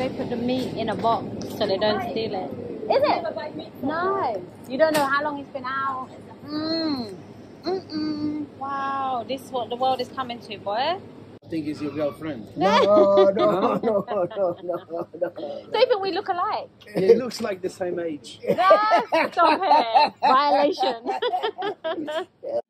they put the meat in a box so they don't steal it. Is it? No. You don't know how long it's been out. Wow, this is what the world is coming to, boy. I think it's your girlfriend. No. No. Don't even we look alike. Yeah, it looks like the same age. No, stop it. Violation.